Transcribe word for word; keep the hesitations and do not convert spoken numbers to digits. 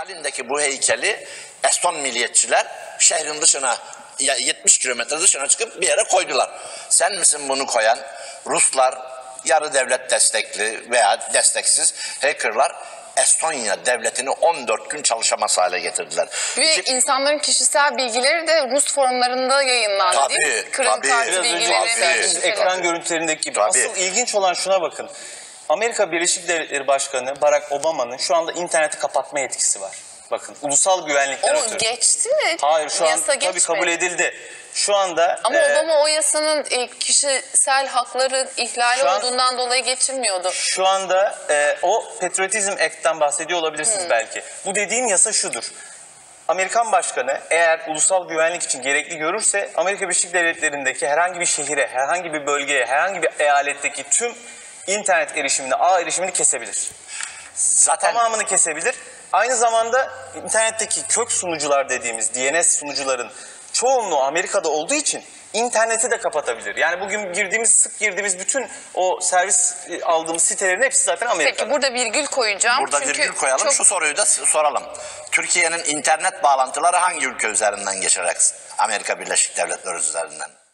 Stalin'deki bu heykeli Eston milliyetçiler şehrin dışına, yetmiş kilometre dışına çıkıp bir yere koydular. Sen misin bunu koyan? Ruslar, yarı devlet destekli veya desteksiz hackerlar Estonya devletini on dört gün çalışamaz hale getirdiler. Ve İki... insanların kişisel bilgileri de Rus forumlarında yayınlandı tabii, değil mi? Kırım tabii. kartı Biraz bilgileri. Ekran görüntülerindeki gibi. Tabii. Asıl ilginç olan şuna bakın. Amerika Birleşik Devletleri Başkanı Barack Obama'nın şu anda interneti kapatma yetkisi var. Bakın, ulusal güvenlikten O ötürü. geçti mi? Hayır, şu an Yasa tabii geçmedi. kabul edildi. Şu anda... Ama e, Obama o yasanın e, kişisel hakları ihlali Şu an- olduğundan dolayı geçirmiyordu. Şu anda e, o Patriotism Act'ten bahsediyor olabilirsiniz Hmm. belki. Bu dediğim yasa şudur. Amerikan başkanı eğer ulusal güvenlik için gerekli görürse Amerika Birleşik Devletleri'ndeki herhangi bir şehire, herhangi bir bölgeye, herhangi bir eyaletteki tüm internet erişimini, ağ erişimini kesebilir. Zaten Tamamını kesebilir. Aynı zamanda internetteki kök sunucular dediğimiz D N S sunucuların çoğunluğu Amerika'da olduğu için interneti de kapatabilir. Yani bugün girdiğimiz, sık girdiğimiz bütün o servis aldığımız sitelerin hepsi zaten Amerika'da. Peki burada virgül koyacağım. burada Çünkü virgül koyalım. çok... Şu soruyu da soralım. Türkiye'nin internet bağlantıları hangi ülke üzerinden geçerek? Amerika Birleşik Devletleri üzerinden.